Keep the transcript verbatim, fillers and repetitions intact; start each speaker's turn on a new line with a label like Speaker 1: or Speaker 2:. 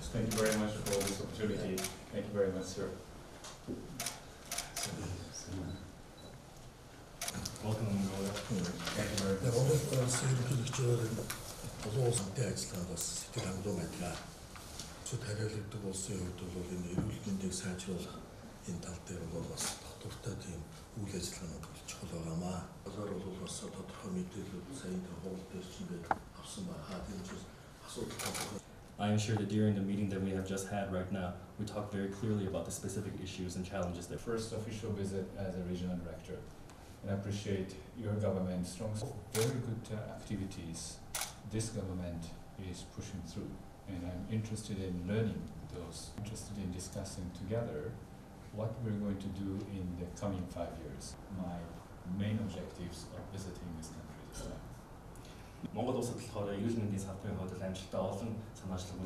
Speaker 1: Thank you very much for this opportunity. Thank you very much, sir.
Speaker 2: Welcome.
Speaker 1: Thank you very much.
Speaker 3: 오늘 ерөнхийлөгч олон улстай ажиллагаа бас сэтгэл хангалуун байдлаа зөв хариулагддаг улсын хувьд бол энэ эрүүл мэндийг сайжруулах энэ тал дээр бол бас доктортой тийм үйл ажиллагаанууд болж чухал байгаамаа. Болоор бол бас тодорхой мэдээлэл сайн хууль дээр ч ингээд авсан байгаа. Тийм ч асуудал тохиолдол.
Speaker 2: I am sure that during the meeting that we have just had right now, we talked very clearly about the specific issues and challenges there.
Speaker 1: First official visit as a regional director, and I appreciate your government's strong, very good uh, activities this government is pushing through, and I'm interested in learning those, interested in discussing together what we're going to do in the coming five years. My main objectives of visiting this country this time.
Speaker 2: Монгол улсад болохоор эрүүл мэндийн салбарын хувьд амжилттай олон санаачлаг